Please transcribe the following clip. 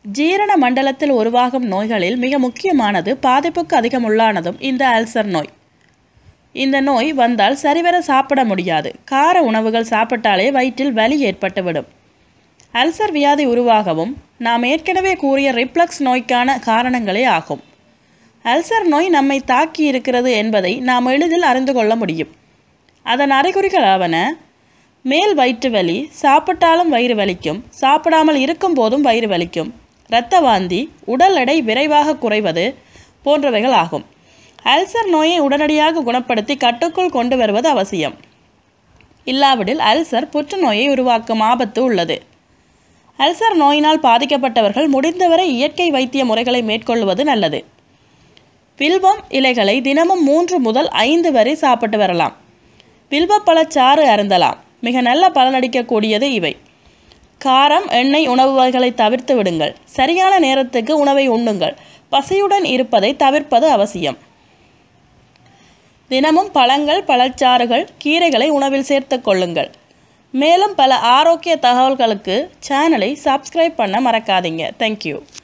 ஜீரண மண்டலத்தில் உருவாகும் நோய்களில் மிக முக்கியமானது பாதிப்புக்கு அதிகமுள்ளானதும் இந்த அல்சர் நோய். இந்த நோய் வந்தால் சரிவர சாப்பிட முடியாது. கார உணவுகள் சாப்பிட்டாலே வயிற்றில் வலி ஏற்பட்டுவிடும். அல்சர் வியாதி உருவாகவும் நாம் ஏற்கனவே கூறிய ரிப்ளக்ஸ் நோய்க்கான காரணங்களே ஆகும். அல்சர் நோய் நம்மை தாக்கி இருக்கிறது என்பதை நாம் எளிதில் அறிந்து கொள்ள முடியும். அதன் அறிகுறிகளாவன: மேல் வயிற்று வலி, சாப்பிட்டாலும் வயிறு வலிக்கும், சாப்பிடாமல் இருக்கும் போதும் வயிறு வலிக்கும், இரத்த வாந்தி, உடல் எடை விரைவாக குறைவது போன்றவைகள் ஆகும். அல்சர் நோயை உடனடியாக குணப்படுத்தி கட்டுக்குள் கொண்டு வருவது அவசியம். இல்லாவிடில் அல்சர் புற்றுநோயை உருவாக்கும் ஆபத்து உள்ளது. அல்சர் நோயினால் பாதிக்கப்பட்டவர்கள் முடிந்தவரை இயற்கை வைத்திய முறைகளை மேற்கொள்வது நல்லது. வில்வம் இலைகளை தினமும் 3 முதல் 5 வரை சாப்பிட்டு வரலாம். வில்வப்பழச்சாறு அருந்தலாம். மிக நல்ல பலனளிக்கக்கூடியது இவை. காரம், எண்ணெய் உணவு வகைகளை தவிர்த்து விடுங்கள். சரியான நேரத்துக்கு உணவை உண்ணுங்கள். பசியுடன் இருப்பதை தவிர்ப்பது அவசியம். தினமும் பழங்கள், பழச்சாறுகள், கீரைகளை உணவில் சேர்த்து கொள்ளுங்கள். மேலும் பல ஆரோக்கிய தகவல்களுக்கு சேனலை சப்ஸ்கிரைப் பண்ண மறக்காதீங்க. தேங்க்யூ.